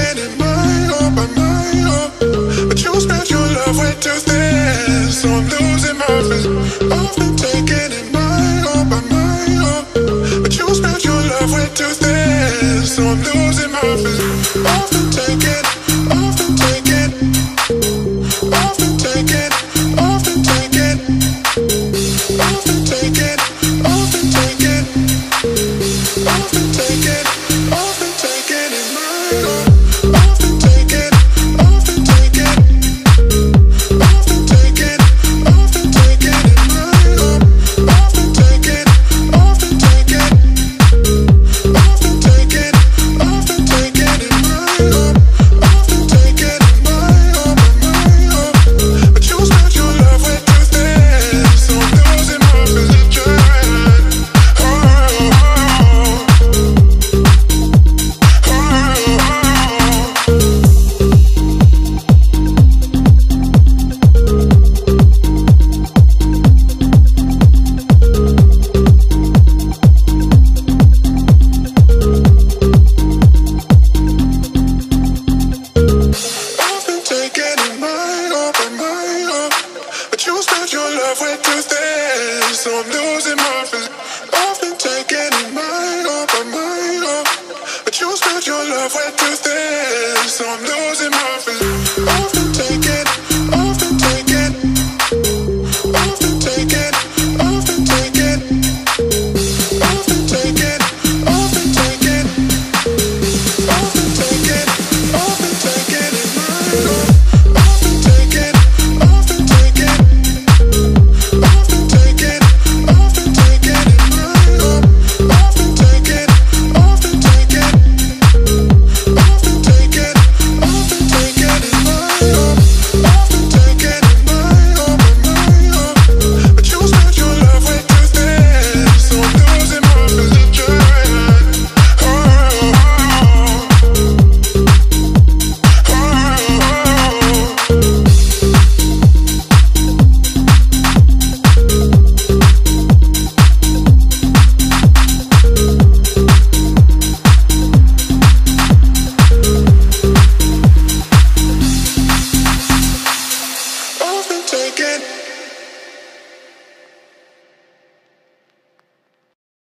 taken in my own. But you spent your love way too thin, so I'm losing my feelings. I've been taken in my own. But you spent your love way too thin, so I'm losing my feelings. I've been taken, I've been taken, I've been taken, I've been taken, I've been taken, I've been taken, I've been taken, I've been taken in my own. I've been taken, I've been taken, I've been taken, I've been taken in my own. I've been taken, I've been taken, I've been taken, I've been taken in my own. I've been taken in my own. But you spent your love way too thin, so I'm losing my religion. I've been taken in my own. But you spent your love way too thin, so I'm losing my feelings. I've been taken in my own. But you spent your love way too thin, so I'm losing my feelings.